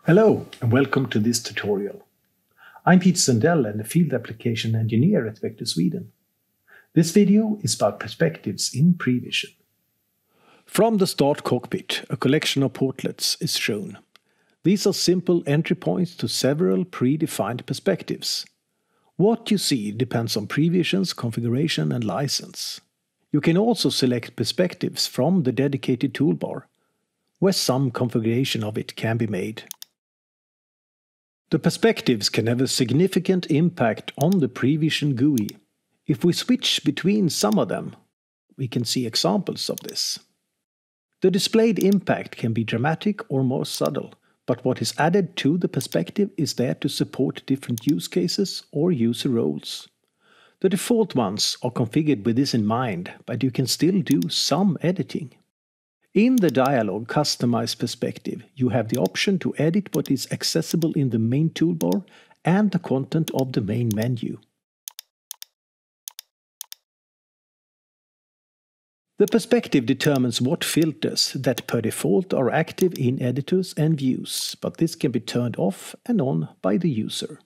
Hello and welcome to this tutorial. I'm Peter Sundell and a field application engineer at Vector Sweden. This video is about perspectives in PREEvision. From the start cockpit, a collection of portlets is shown. These are simple entry points to several predefined perspectives. What you see depends on PREEvision's configuration and license. You can also select perspectives from the dedicated toolbar, where some configuration of it can be made. The perspectives can have a significant impact on the PREEvision GUI. If we switch between some of them, we can see examples of this. The displayed impact can be dramatic or more subtle, but what is added to the perspective is there to support different use cases or user roles. The default ones are configured with this in mind, but you can still do some editing. In the dialog Customize Perspective, you have the option to edit what is accessible in the main toolbar and the content of the main menu. The perspective determines what filters that per default are active in editors and views, but this can be turned off and on by the user.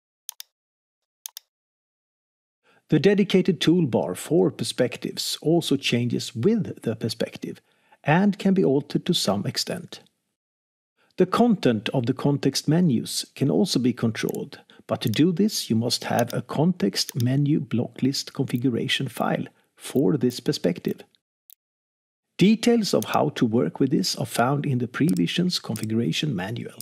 The dedicated toolbar for perspectives also changes with the perspective and can be altered to some extent. The content of the context menus can also be controlled, but to do this you must have a context menu block list configuration file for this perspective. Details of how to work with this are found in the PREEvision's configuration manual.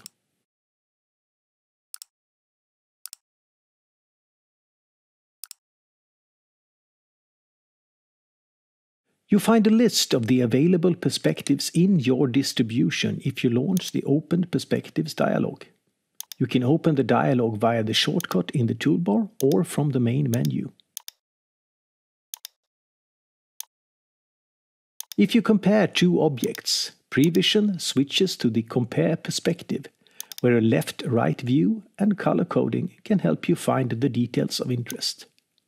You find a list of the available perspectives in your distribution if you launch the Open Perspectives dialog. You can open the dialog via the shortcut in the toolbar or from the main menu. If you compare two objects, PREEvision switches to the Compare Perspective, where a left-right view and color coding can help you find the details of interest.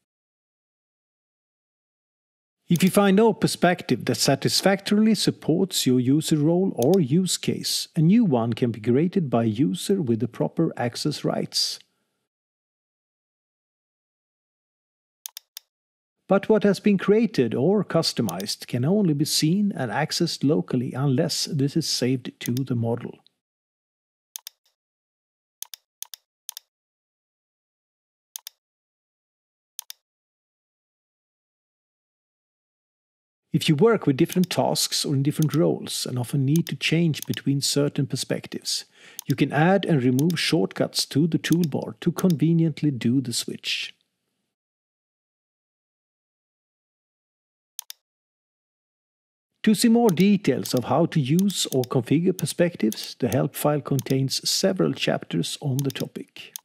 If you find no perspective that satisfactorily supports your user role or use case, a new one can be created by a user with the proper access rights. But what has been created or customized can only be seen and accessed locally unless this is saved to the model. If you work with different tasks or in different roles and often need to change between certain perspectives, you can add and remove shortcuts to the toolbar to conveniently do the switch. To see more details of how to use or configure perspectives, the help file contains several chapters on the topic.